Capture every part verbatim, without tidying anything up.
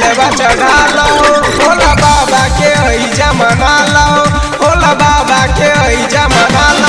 जलवा चढ़ा लो, भोला बाबा के ऐजा मना लो, भोला बाबा के ऐजा मना लो।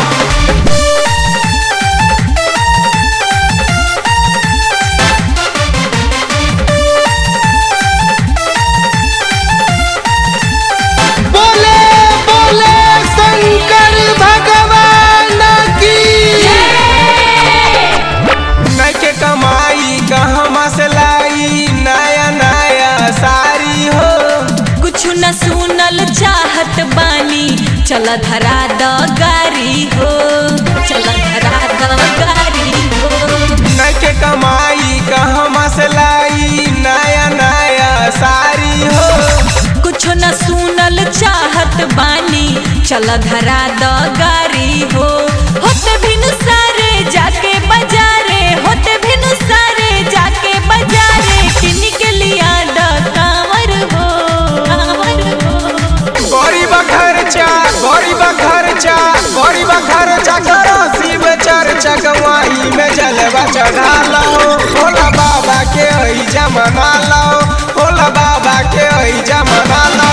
न सुनल चाहत बानी चल धरा द गारी हो, चल धरा द गारी हो। नके कमाई कहमा से लाई नया नया सारी हो, कुछ न सुनल चाहत बानी चल धरा द गारी हो। होते भिनु सारे जाके बाजारे, होते भिनु सारे जाके बाजारे, किन के लिया द कांवर हो। गरीब खर्चा गरीब खर्चा गरीब खर्चा करो शिव चर्चा, गवाही में जलवा चढ़ा लो, भोला बाबा के ऐजा मना लो, भोला बाबा के ऐजा मना लो।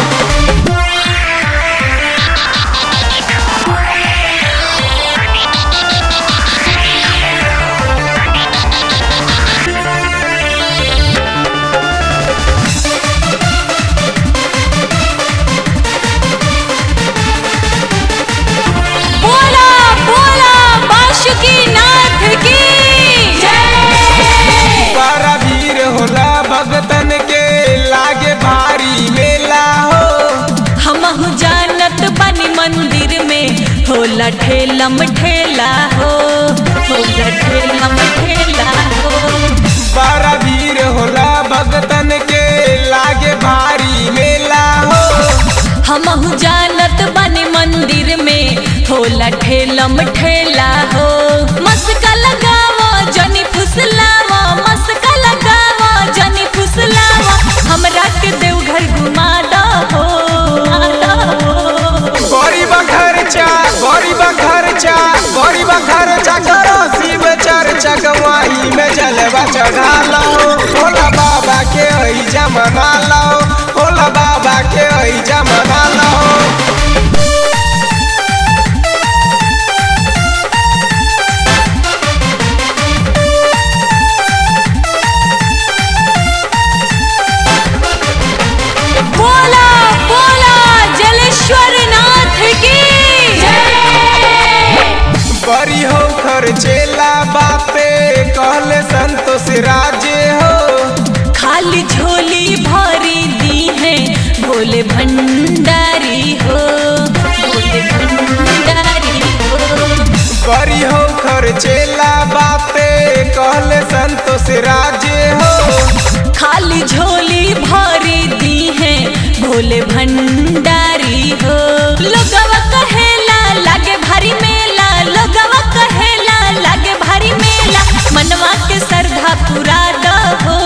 भगतन के लागे भारी मेला हो, हमहु जानत बनी मंदिर में होला ठेलम ठेला हो, होला ठेलम ठेला हो। बड़ा भीड़ होला भगतन के लागे भारी मेला हो, हमहु जानत बनी मंदिर में होला ठेलम ठेला हो। मस्का लगावो जनी फुसलावो, मस्का लगावो जनी फुसलावो, हमरा के देवघर घुमा दो। गरीब खर्चा गरीब खर्चा गरीब खर्चा करो शिव चर्चा, गवाही में जलवा चढ़ा लो, भोला बाबा के ऐजा मना लो, भोला बाबा के ऐजा मना लो। बड़ी हो खर्चेला बापे कहले संतोष राजे हो, खाली झोली भरी दी है भोले भंडारी हो, भोले भंडारी हो। बड़ी हो खर्चेला बापे कहले संतोष राजे हो, खाली झोली भरी दी है भोले भंडारी हो। लोगवा कहेला लागे भारी मेला, लोगवा कहेला लागे भारी मेला, मनवा के श्रद्धा पूरा दहो।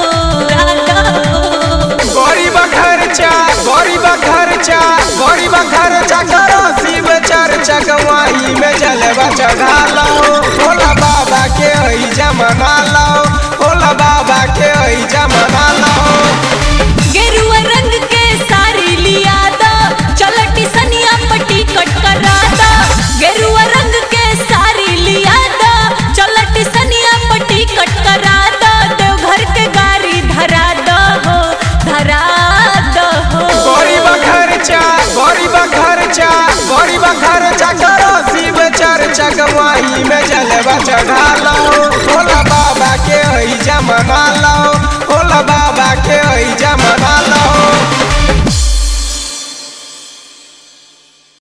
गरीब खर्चा गरीब खर्चा गरीब खर्चा करो शिव चर्चा, गवाही में जलवा चढ़ा लो, भोला बाबा के ऐजा मना लो, भोला बाबा के ऐजा मना लो। गेरुआ रंग के साड़ी लिया दो, चलटी सनिया पट्टी कट करा दो। गेरुआ रंग के साड़ी लिया दो, चलटी सनिया पट्टी कट करा दो। देवघर के गाड़ी धरा दो हो, धरा दो हो। गरीब खर्चा गरीब खर्चा गरीब खर्चा करो शिव चर्चा, गवाही में जलवा चढ़ा लो, भोला बाबा के ऐजा मना